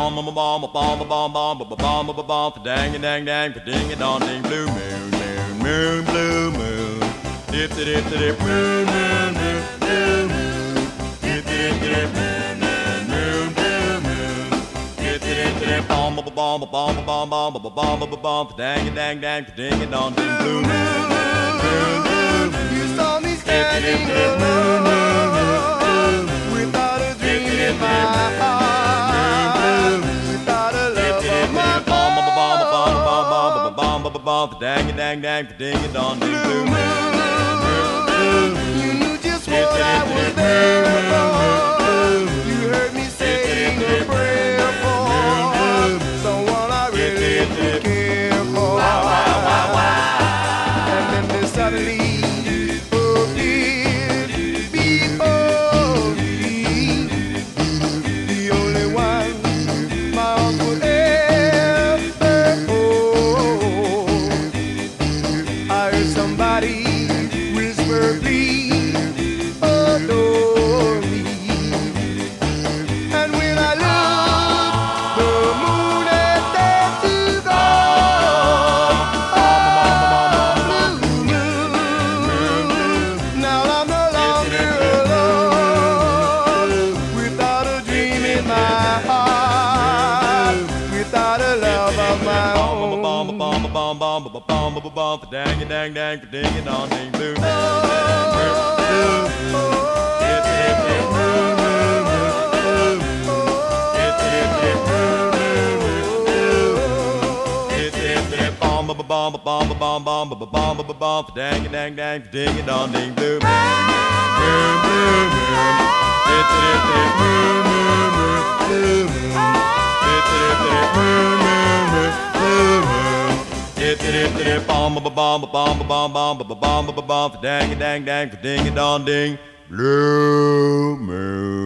bomb bomb bomb bomb bomb bomb bomb bomb bomb dang dang dang ding it on ding blue moon moon moon blue moon dip dip dip moon moon moon blue moon dip dip dip moon moon moon blue moon dip dip dip bomb bomb bomb bomb bomb bomb bomb bomb dang dang dang ding it on ding blue moon moon moon You saw me standing alone without a dream in my heart, without a love of my bomb bomb bomb bomb bomb bomb bomb dang dang dang ding it on ding blue moon. You knew just what I was there for. You heard me saying a prayer for someone I really care for. And then they suddenly appeared before me, the only one my heart would ever hold. I heard somebody whisper, please adore me. And when I looked, the moon had dared to go. Blue moon, now I'm no longer alone, without a dream in my heart, without a love of my own. Dang dang dang ding it on ding blue bomb bomb bomb bomb bomb bomb bomb dang dang dang ding it on ding blue bomb bomb bomb bomb bomb bomb bomb dang dang dang ding it on ding blue moon.